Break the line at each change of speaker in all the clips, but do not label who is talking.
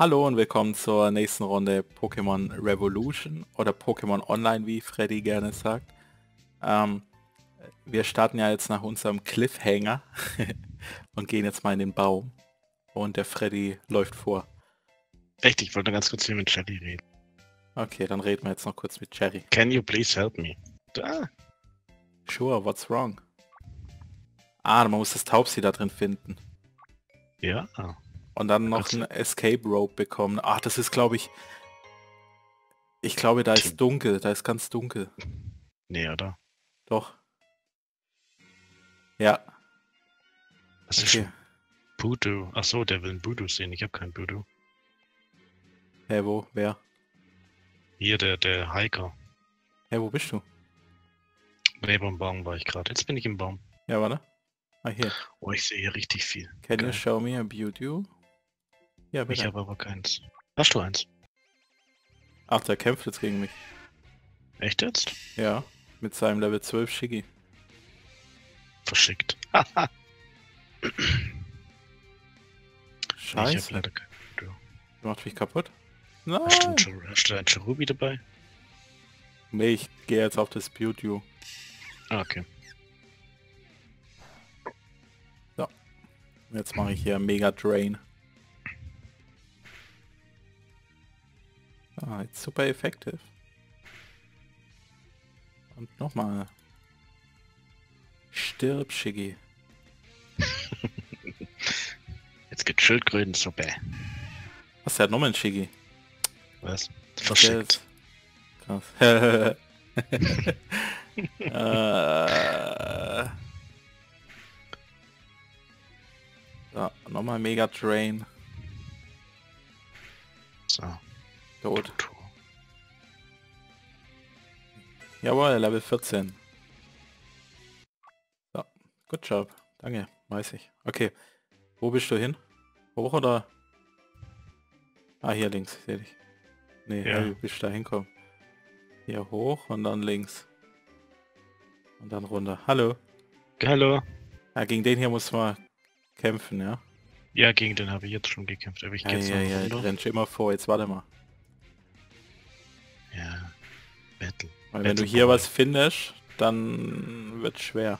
Hallo und willkommen zur nächsten Runde Pokémon Revolution oder Pokémon Online, wie Freddy gerne sagt. Ähm, Wir starten ja jetzt nach unserem Cliffhanger und gehen jetzt mal in den Baum. Und der Freddy läuft vor.
Echt, ich wollte ganz kurz hier mit Jerry reden.
Okay, dann reden wir jetzt noch kurz mit Jerry.
Can you please help me?
Sure, what's wrong? Ah, man muss das Taubsi da drin finden.
Ja.
Und dann noch ein Escape Rope bekommen. Ach, das ist, glaube ich... Ich glaube, da ist dunkel. Da ist ganz dunkel.
Nee, oder?
Doch. Ja.
Was ist Voodoo? Achso, der will ein Voodoo sehen. Ich habe kein Voodoo.
Hä, wo? Wer?
Hier, der Hiker.
Hä, wo bist du?
Neben dem Baum war ich gerade. Jetzt bin ich im Baum.
Ja, warte. Ah, hier.
Oh, ich sehe hier richtig viel.
Can you show me a Beauty? Ja, bitte.
Ich habe aber keins. Hast du eins?
Ach, der kämpft jetzt gegen mich.
Echt jetzt?
Ja, mit seinem Level 12 Shiggy.
Verschickt.
Scheiße.
Ich habe leider kein Voodoo.
Macht mich kaputt? Nein!
Hast du ein Cherubi dabei?
Nee, ich gehe jetzt auf das Beauty.
Ah, okay.
So. Jetzt mache ich hier Mega Drain. Ah, it's super effective. Und nochmal. Stirb, Shiggy.
Jetzt gibt Schildkrötensuppe.
Was, der hat nochmal ein Shiggy?
Was? Verschickt.
Krass. So, nochmal Mega Drain.
So.
Tot. Jawohl, Level 14. So, good job. Danke, weiß ich. Okay, wo bist du hin? Hoch oder? Ah, hier links, sehe ich. Nee,
Ja.
du bist da hinkommen. Hier hoch und dann links. Und dann runter. Hallo.
Hallo.
Ja, gegen den hier muss man kämpfen, ja?
Ja, gegen den habe ich jetzt schon gekämpft, aber ich gehe jetzt noch
Ja,
runter.
rennst immer vor, jetzt warte mal.
Ja, Battle.
Weil wenn du hier was findest, dann wird schwer.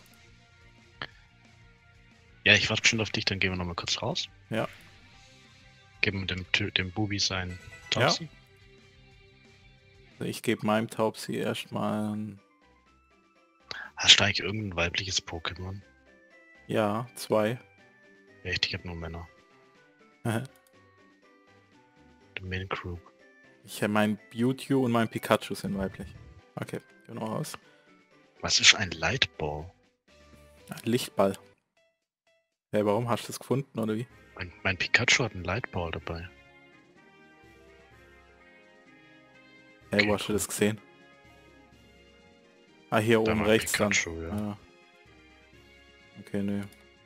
Ja, ich warte schon auf dich, dann gehen wir noch mal kurz raus.
Ja.
Geben dem Bubi sein Taubsi.
Ja. Also ich gebe meinem Taubsi erstmal ein...
Hast du eigentlich irgendein weibliches Pokémon?
Ja, 2.
Echt, ich habe nur Männer. Der Mincrew.
Ich habe mein Mewtwo und mein Pikachu sind weiblich. Okay, gehen wir noch raus.
Was ist ein Lightball?
Ein Lichtball. Hey, warum hast du es gefunden, oder wie?
Mein Pikachu hat einen Lightball dabei.
Hey,
Okay,
wo hast du
cool.
das gesehen? Ah, hier
Da
oben
war
rechts
Pikachu,
dann.
ja.
Ah. Okay, nö.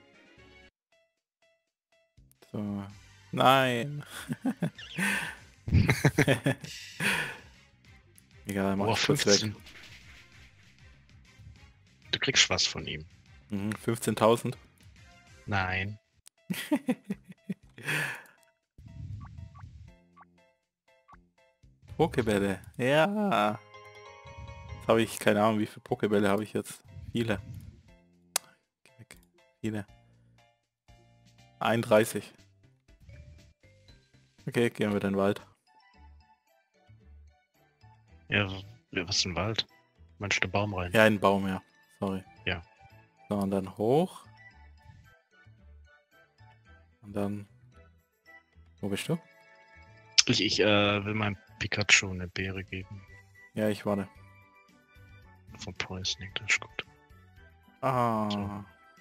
So. Nein. Egal, mach ich kurz weg.
15. Du kriegst was von ihm.
15.000.
Nein.
Pokebälle. Ja. Jetzt habe ich keine Ahnung, wie viele Pokebälle habe ich jetzt. Viele. Viele. 31. Okay, gehen wir in den Wald.
Ja, was ist ein Wald? Meinst du den Baum rein?
Ja, in den Baum, ja. Sorry.
Ja.
So, und dann hoch. Und dann... Wo bist du?
Ich will meinem Pikachu eine Beere geben.
Ja, ich warte.
Von Poisoning, das ist gut.
Ah.
So.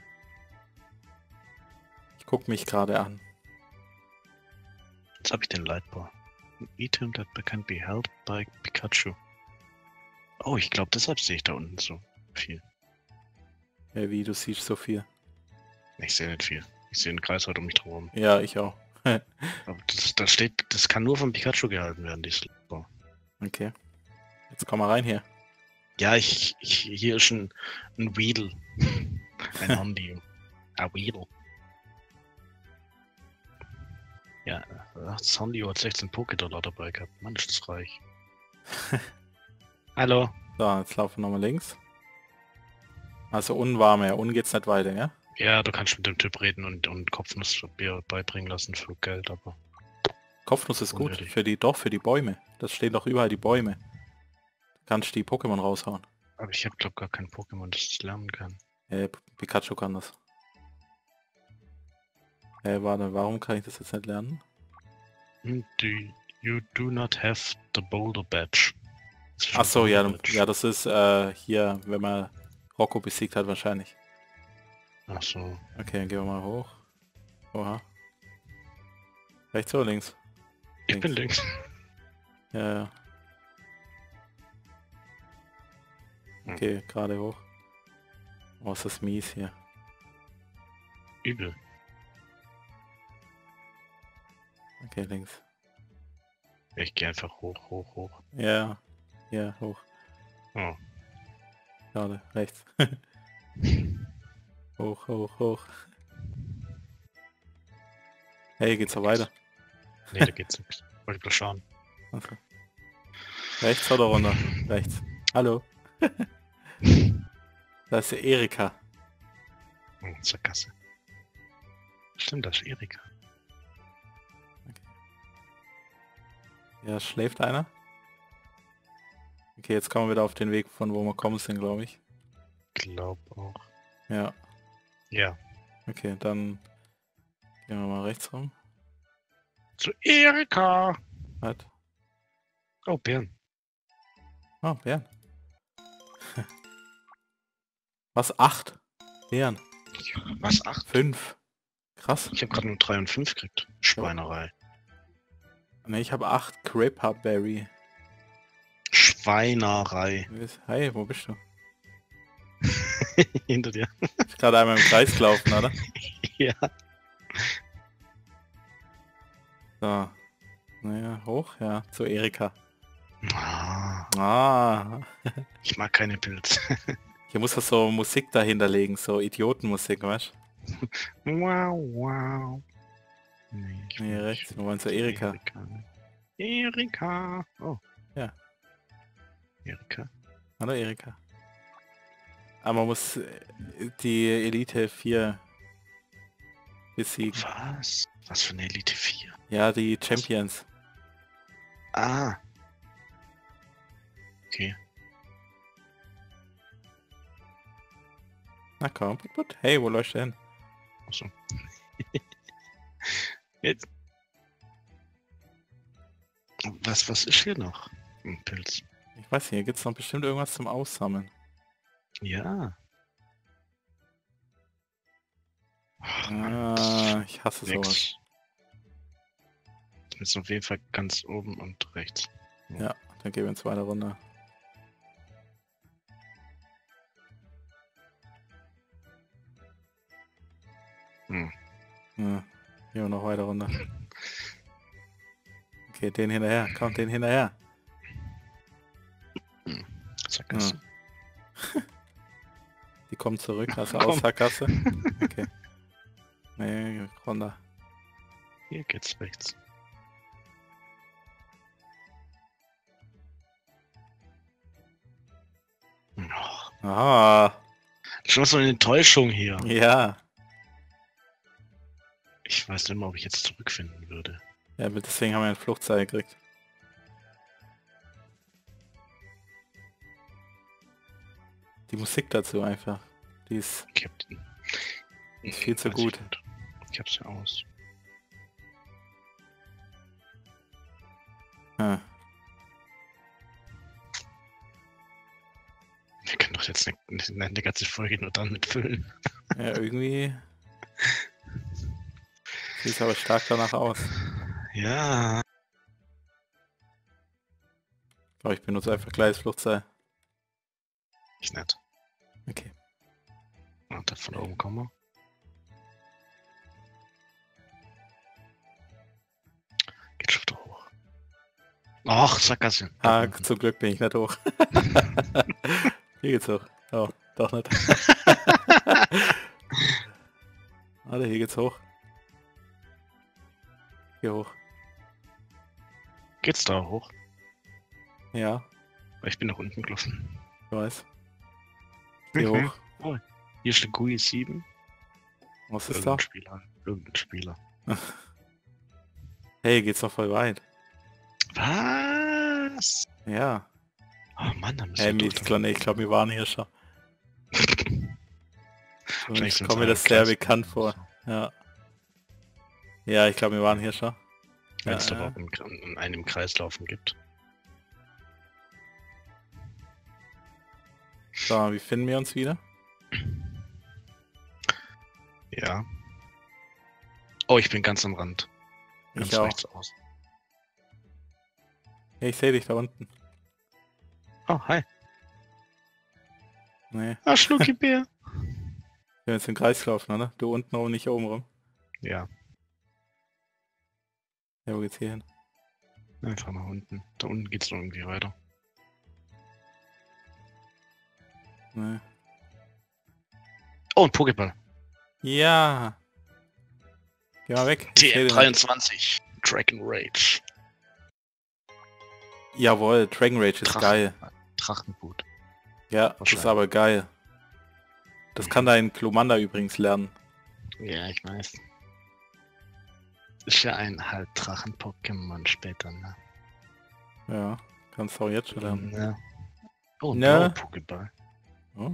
Ich guck mich gerade an.
Jetzt habe ich den Lightball. An item that can be held by Pikachu. Oh, ich glaube, deshalb sehe ich da unten so viel.
Ja, wie, du siehst so viel.
Ich sehe nicht viel. Ich sehe einen Kreis halt um mich herum.
Ja, ich auch.
Aber das steht, das kann nur vom Pikachu gehalten werden, dieses Lightball.
Okay. Jetzt komm mal rein hier.
Ja, hier ist ein Weedle. Ein Hondio. Ein Weedle. Ja, Sandio hat 16 Poké-Dollar dabei gehabt. Mann, ist das reich. Hallo.
So, jetzt laufen wir nochmal links. Also unten war mehr, unten geht's nicht weiter, ja?
Ja, du kannst mit dem Typ reden und Kopfnussbier beibringen lassen für Geld, aber...
Kopfnuss ist gut,
Unnötig.
für die Bäume. Das stehen doch überall die Bäume. Du kannst die Pokémon raushauen.
Aber ich habe glaube gar kein Pokémon, das es lernen kann.
Pikachu kann das. Warte, warum kann ich das jetzt nicht lernen?
You do not have the Boulder Badge.
Ach so, ja, ja, das ist hier, wenn man Rocco besiegt hat wahrscheinlich.
Ach so.
Okay, dann gehen wir mal hoch. Oha. Rechts oder links?
Ich bin links.
Ja, ja. Okay, gerade hoch. Oh, ist das mies hier.
Übel.
Okay, links.
Ich gehe einfach hoch, hoch, hoch.
Ja, ja, hoch.
Oh.
Schade, rechts. Hoch, hoch, hoch. Hey, geht's noch weiter?
Nee, da geht's nichts. Wollte bloß schauen.
Okay. Rechts oder runter? Rechts. Hallo. Da ist die Erika.
Sackgasse. Stimmt, das ist Erika.
Ja, schläft einer? Okay, jetzt kommen wir wieder auf den Weg, von wo wir kommen sind, glaube ich.
Glaub auch.
Ja.
Ja.
Okay, dann gehen wir mal rechts rum.
Zu Erika!
Halt.
Oh, Bären.
Oh, Bären. Was? 8? Bären.
Was? 8?
5. Krass.
Ich habe gerade nur 3 und 5 gekriegt. Schweinerei.
Ne, ich habe 8 Crepa-Berry.
Schweinerei.
Hi, wo bist du?
Hinter dir.
Ist gerade einmal im Kreis gelaufen, oder?
Ja.
So. Naja, hoch, ja, zu Erika.
Ah,
Ah.
ich mag keine Pilze.
Hier muss das so Musik dahinter legen, so Idiotenmusik, weißt du?
Wow, wow. Nee, ich
Nee,
will
rechts,
nicht.
wir wollen zu Erika.
Erika. Oh.
Ja.
Erika.
Hallo Erika. Aber man muss die Elite 4 besiegen.
Was? Was für eine Elite 4?
Ja, die Champions.
Ah. Okay.
Na komm, gut. Hey, wo läufst du hin?
Achso. Jetzt. Was ist hier noch? Ein Pilz.
Ich weiß nicht, hier gibt es noch bestimmt irgendwas zum Aussammeln.
Ja. Ach,
Ich hasse sowas.
nix. Jetzt auf jeden Fall ganz oben und rechts.
Ja, dann gehen wir in zweite Runde.
Hm.
Ja, hier noch weiter runter. Okay, den hinterher. Komm, den hinterher.
Sackgasse.
Die kommen zurück, also
Komm.
aus Sackgasse. Okay. Nee, runter.
Hier geht's rechts. Oh,
Ah,
schon so eine Enttäuschung hier.
ja.
Ich weiß nicht mal, ob ich jetzt zurückfinden würde.
Ja, deswegen haben wir ein Fluchtseil gekriegt. Die Musik dazu einfach. Die ist
Ich hab den.
Ist viel zu
Weiß ich
gut.
nicht. Ich hab's ja aus.
ah,
Wir können doch jetzt eine ganze Folge nur damit füllen.
ja, irgendwie sieht es aber stark danach aus.
Ja.
Aber ich benutze einfach gleich das Fluchtseil.
Ich nicht.
Okay.
Und dann von oben kommen wir. Geht schon wieder hoch. Ach, Sackgasse.
Ah, zum Glück bin ich nicht hoch. Hier geht's hoch. Oh, doch nicht. Warte, hier geht's hoch. Geh hoch.
Geht's da hoch?
Ja,
Weil ich bin nach unten gelaufen.
ich weiß. Geh hoch.
Oh, hier steht GUI 7.
Was ist da?
Irgendein Spieler.
Hey, geht's noch voll weit.
Was?
Ja.
Oh Mann, da müssen
Hey,
wir
ich glaube, wir waren hier schon.
Vielleicht
Ich
sind
komme mir
wir
das sehr
Kreis-
bekannt vor. Ja. Ja, ich glaube, wir waren hier schon.
Wenn es
Ja,
überhaupt in einem Kreislaufen gibt.
So, wie finden wir uns wieder?
Ja. Oh, ich bin ganz am Rand. Ganz
Ich auch.
rechts aus.
Ja, ich sehe dich da unten.
Oh, hi.
Nee,
Ah, Schnuckibär.
wir sind jetzt im Kreis gelaufen, oder? Du unten rum, nicht oben rum.
Ja,
Ja, wo geht's hier hin?
einfach nach unten. Da unten geht's noch irgendwie weiter.
Nee.
Oh, ein Pokéball.
Ja. Geh mal weg. Ich seh den nicht.
TM23. Dragon Rage.
Jawohl, Dragon Rage ist geil.
Drachenboot.
Ja, das ist aber geil. Das kann dein Glomanda übrigens lernen.
Ja, ich weiß. Ist ja ein halt Drachen-Pokémon später, ne?
Ja, kannst du auch jetzt schon lernen.
Ja. Oh, ein
Ne.
blauer Pokéball.
Oh.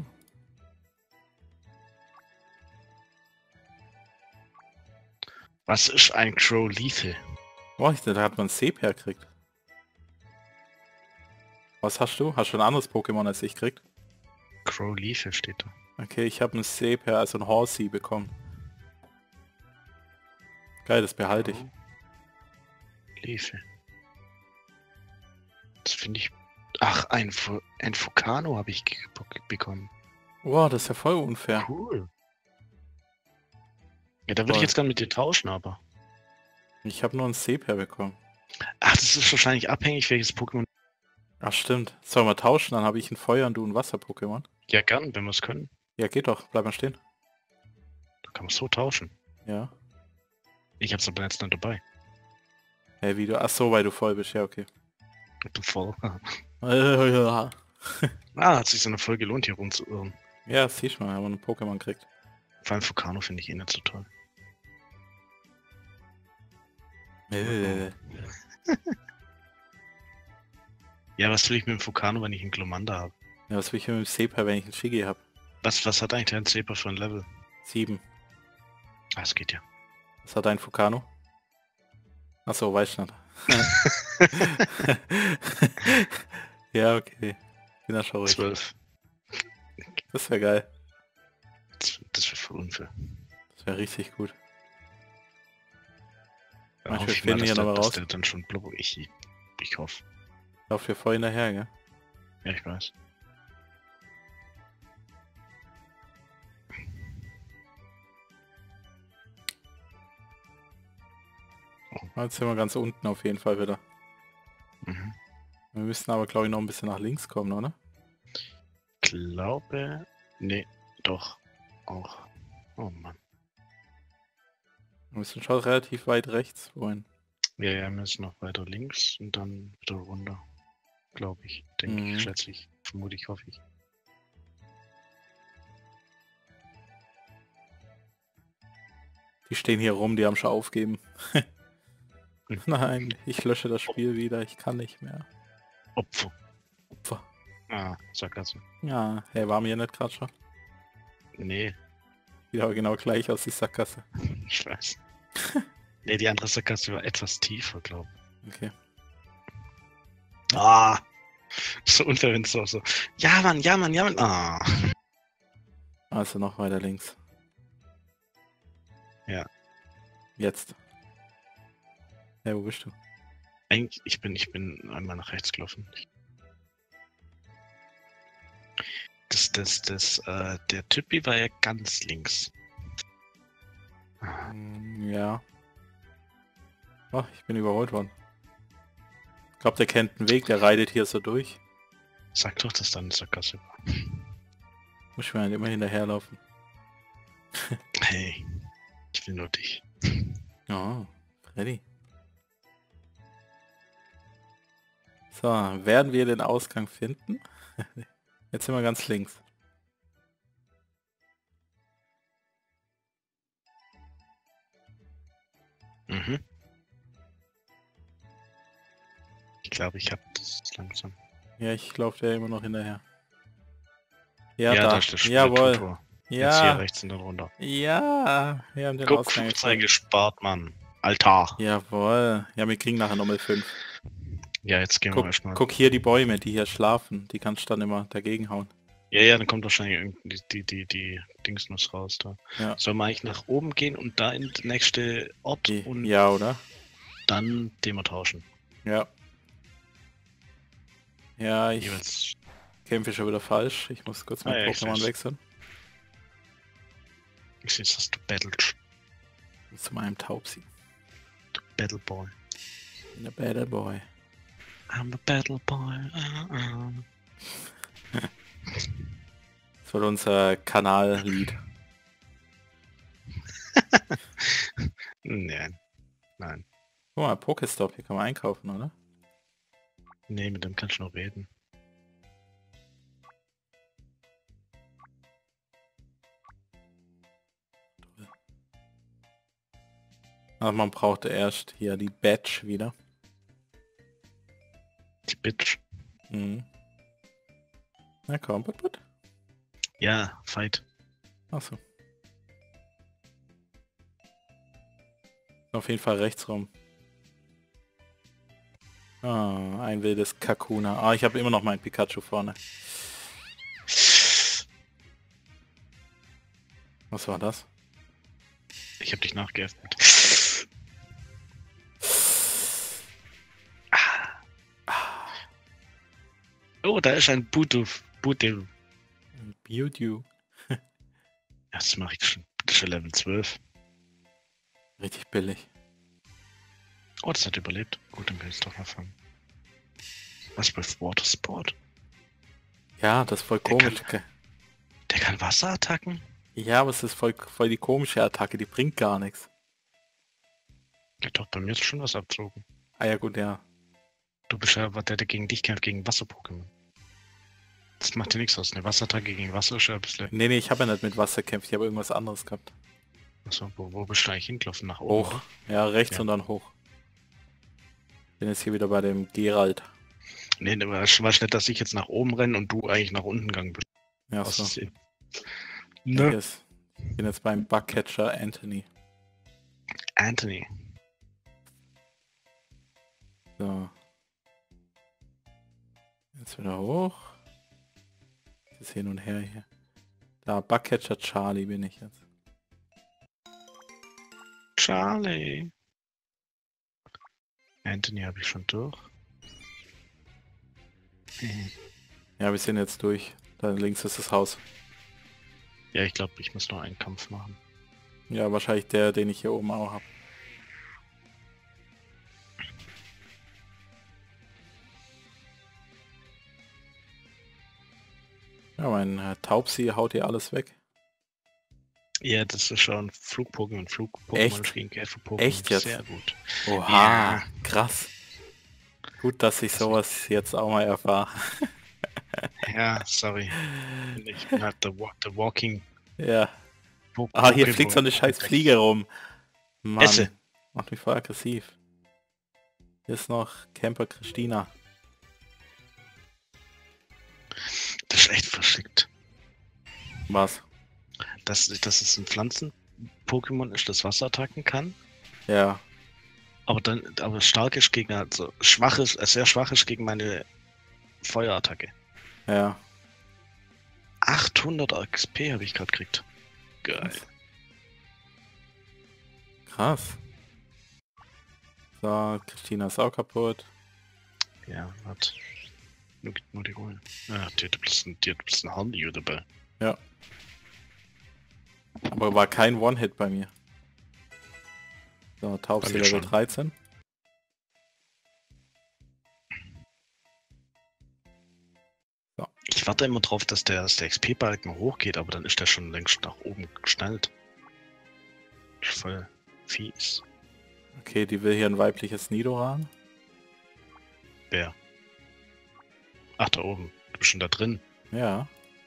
Was ist ein Crow Lethal?
Boah, da hat man Sepia gekriegt. Was hast du? Hast du ein anderes Pokémon als ich kriegt?
Crow Lethal steht da.
Okay, ich habe ein Sepia, also ein Horsey bekommen. Geil, das behalte ich.
Lethal. Das finde ich... Ach, ein Fukano habe ich bekommen.
Boah, das ist ja voll unfair.
Cool. Ja, da würde ich
Voll.
jetzt gerne mit dir tauschen, aber...
Ich habe nur ein Sepia bekommen.
Ach, das ist wahrscheinlich abhängig, welches Pokémon...
Ach stimmt. Sollen wir tauschen? Dann habe ich ein Feuer und du ein Wasser-Pokémon.
Ja, gern, wenn wir es können.
Ja, geht doch. Bleib mal stehen.
Da kann man so tauschen.
Ja.
Ich hab's aber jetzt nicht dabei.
Hey, wie du... Ach so, weil du voll bist. Ja, okay.
Ich bin voll.
Ja,
Hat sich so eine voll gelohnt, hier rumzuirren.
siehst du mal, haben wir ein Pokémon gekriegt.
Vor allem Fukano finde ich eh nicht so toll. Ja, was will ich mit dem Fukano, wenn ich einen Glomanda habe?
Ja, was will ich mit dem Sepia, wenn ich einen Shigi habe?
Was hat eigentlich dein Zeper für ein Level?
7.
Ah, es geht ja.
Was hat dein Fukano? Achso, weiß ich nicht. Ja, okay. Bin da schon ruhig.
12.
Das wäre geil.
Das wäre voll unfair.
Das wäre richtig gut.
Dann
Manche
hoffe ich mal,
finden
dass
ja
der,
noch mal
dass
raus.
der dann schon blubber. Ich hoffe.
Lauf dir voll hinterher, gell?
Ja, ich weiß.
Jetzt sind wir ganz unten auf jeden Fall wieder.
Mhm.
Wir müssen aber, glaube ich, noch ein bisschen nach links kommen, oder?
Glaube... Nee, doch. Auch. Oh Mann.
Wir müssen schon relativ weit rechts wohin.
Ja, wir müssen noch weiter links und dann wieder runter. Glaube ich. Denke
Mhm.
ich, schätze ich. Vermute ich, hoffe ich.
Die stehen hier rum, die haben schon aufgeben. Nein, ich lösche das Spiel wieder, ich kann nicht mehr.
Opfer.
Opfer.
Ah, Sackgasse.
Ja, hey, war mir nicht gerade schon?
Nee,
Sieht aber genau gleich aus, die Sackgasse.
ich weiß. Nee, die andere Sackgasse war etwas tiefer, glaube ich.
Okay.
Ah! So unfair, wenn es so. Ja, Mann, ja, Mann, ja, Mann. Ah!
Also noch weiter links.
Ja.
Jetzt. Hey, wo bist du?
Eigentlich, ich bin einmal nach rechts gelaufen. Der Typi war ja ganz links.
Ja. Oh, ich bin überholt worden. Ich glaube, der kennt den Weg, der reitet hier so durch.
Sag doch, dass da eine Sackgasse war.
Muss ich mir halt immer hinterherlaufen.
Hey, ich will nur dich.
Oh, Freddy. So, werden wir den Ausgang finden? Jetzt sind wir ganz links.
Mhm. Ich glaube, ich habe das langsam.
Ja, ich laufe der immer noch hinterher. Ja,
Ja,
da.
da ist das
Jawohl.
Tutor.
Ja.
Jetzt hier rechts und dann runter.
Ja, wir haben den
Guck,
Ausgang
15
gefunden.
gespart, Mann. Alter.
Jawohl. Ja, wir kriegen nachher nochmal 5.
Ja, jetzt gehen wir erstmal.
Guck hier die Bäume, die hier schlafen. Die kannst du dann immer dagegen hauen.
Ja, dann kommt wahrscheinlich irgendwie die Dingsnuss raus da.
Ja.
Sollen wir eigentlich nach oben gehen und da in den nächsten Ort und
Ja, oder?
dann den wir tauschen?
Ja. Ja, ich
Jeweils.
kämpfe schon wieder falsch. Ich muss kurz mein
Ja, ich
Pokémon
seh's.
wechseln.
Ich sehe, dass du battelt.
Zu meinem Taubsi.
Du Battle Boy.
In der Battle Boy.
I'm a Battle Boy.
Das wird unser Kanallied.
Nein. Nein.
Guck mal, Pokestop, hier kann man einkaufen, oder?
Nee, mit dem kannst du noch reden.
Aber man braucht erst hier die Badge wieder.
Die Bitch.
Mhm. Na komm, put.
Ja, Fight.
Achso. Auf jeden Fall rechts rum. Ah, ein wildes Kakuna. Ah, ich habe immer noch meinen Pikachu vorne. Was war das?
Ich habe dich nachgeöffnet. Oh, da ist ein Budel.
Mewtwo.
Das mache ich schon. Das ist schon Level 12.
Richtig billig.
Oh, das hat überlebt. Gut, dann kann ich es doch mal fangen. Was with Water Sport?
Ja, das ist voll
Der
komisch.
Der kann Wasserattacken?
Ja, aber es ist voll die komische Attacke, die bringt gar nichts.
Ja doch, bei mir ist schon was abzogen.
Ah ja gut, ja.
Du bist ja, der gegen dich kämpft, gegen Wasser-Pokémon. Das macht dir nichts aus. Eine Wasserattacke gegen Wasser ist ja ein bisschen...
Nee, ich habe ja nicht mit Wasser gekämpft, ich habe irgendwas anderes gehabt.
Achso, wo bist du eigentlich hingelaufen? Nach oben?
Hoch.
Oder?
Ja, rechts
Ja.
und dann hoch. Bin jetzt hier wieder bei dem Gerald.
Nee, du weißt nicht, dass ich jetzt nach oben renne und du eigentlich nach unten gegangen bist.
Ja,
Aus
so.
Versehen.
Ne? Ich bin jetzt beim Bugcatcher Anthony.
Anthony.
So. Jetzt wieder hoch. Das ist hin und her hier. Da, Bugcatcher Charlie bin ich jetzt.
Charlie. Anthony habe ich schon durch.
Ja, wir sind jetzt durch. Da links ist das Haus.
Ja, ich glaube, ich muss noch einen Kampf machen.
Ja, wahrscheinlich der, den ich hier oben auch habe. Ja, mein Taubsi haut hier alles weg.
Ja, das ist schon Flug-Pokémon. Flug-Pokémon
Echt?
gegen Käfer-Pokémon.
Echt jetzt?
Sehr gut.
Oha,
Ja.
krass. Gut, dass ich sowas jetzt auch mal erfahre.
Ja, sorry. Ich bin halt the Walking...
Ja. Ah, hier fliegt so eine scheiß Fliege rum. Mann,
Esse.
macht mich voll aggressiv. Hier ist noch Camper Christina.
Das ist echt verschickt.
Was?
Dass es ein Pflanzen-Pokémon ist, das Wasserattacken kann,
Ja.
aber stark ist gegen, also sehr schwach ist gegen meine Feuerattacke.
Ja.
800 XP habe ich gerade gekriegt. Geil.
Krass. So, Christina ist auch kaputt.
Ja, hat. Nur die Ruhe. Ja, die hat bloß ein Handy dabei.
Ja. Aber war kein One-Hit bei mir. So, Taubsi
Bei mir
Level
schon.
13.
Ich warte immer drauf, dass der XP-Balken hochgeht, aber dann ist der schon längst nach oben geschnallt. Voll fies.
Okay, die will hier ein weibliches Nidoran.
Wer? Ach, da oben. Du bist schon da drin.
Ja.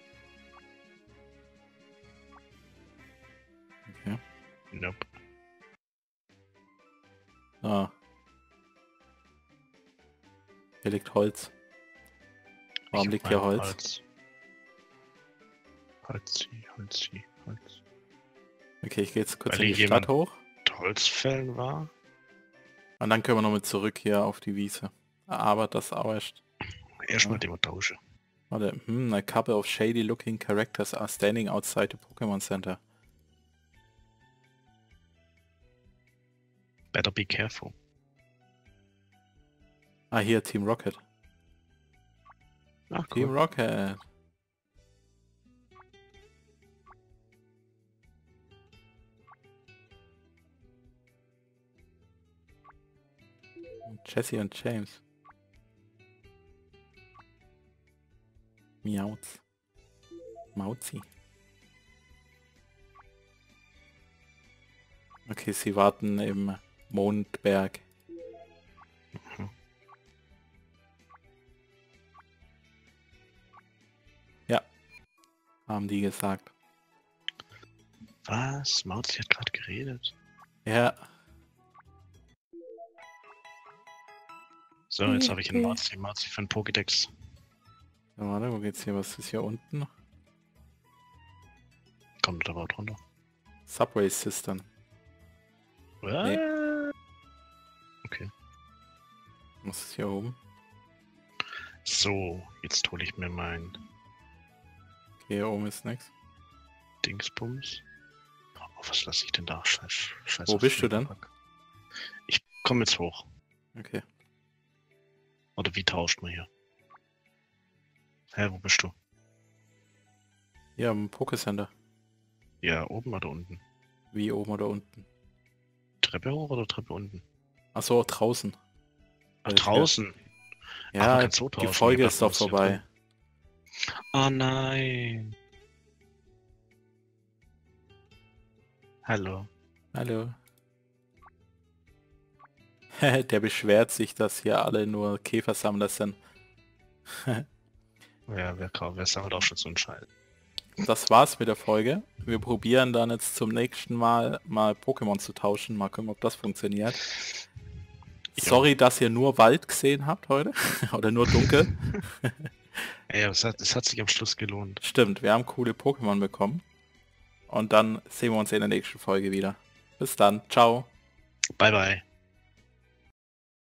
Okay.
Nope.
Ah. Hier liegt Holz. Warum liegt hier Holz?
Holz.
Okay, ich gehe jetzt kurz
Weil
in die
hier
Stadt
jemand-
hoch.
Holzfällen war?
Und dann können wir nochmal zurück hier auf die Wiese. Aber das auch erst.
Erstmal die tausche.
Warte, a couple of shady looking characters are standing outside the Pokemon Center.
Better be careful.
Ah, hier, Team Rocket.
Ach,
Team
cool.
Rocket. Jesse und James. Miauz. Mauzi. Okay, sie warten im Mondberg.
Mhm.
Ja, haben die gesagt.
Was? Mauzi hat gerade geredet.
Ja.
So, jetzt habe ich einen Mauzi für einen Pokédex.
Ja, warte, wo geht's hier? Was ist hier unten?
Kommt aber drunter.
Subway System. Nee.
Okay.
Was ist hier oben?
So, jetzt hole ich mir mein
Okay, hier oben ist nichts.
Dingsbums. Oh, was lasse ich denn da? Scheiße.
Wo bist du denn?
Ich komme jetzt hoch.
Okay.
Oder wie tauscht man hier? Hä, wo bist du?
Hier am Pokécenter.
Ja, oben oder unten?
Wie oben oder unten?
Treppe hoch oder Treppe unten?
Achso, draußen.
Ach, draußen. Ach, man
Ja,
kann so
die
tauschen.
Folge
Ich
ist
dachte,
doch
man hier
vorbei.
drin. Oh nein. Hallo.
Hallo. Der beschwert sich, dass hier alle nur Käfersammler sind.
Ja, wer sammelt auch schon so einen Scheiß?
Das war's mit der Folge. Wir probieren dann jetzt zum nächsten Mal Pokémon zu tauschen. Mal gucken, ob das funktioniert.
Ja.
Sorry, dass ihr nur Wald gesehen habt heute. Oder nur dunkel.
Ja, es hat sich am Schluss gelohnt.
Stimmt, wir haben coole Pokémon bekommen. Und dann sehen wir uns in der nächsten Folge wieder. Bis dann. Ciao.
Bye, bye.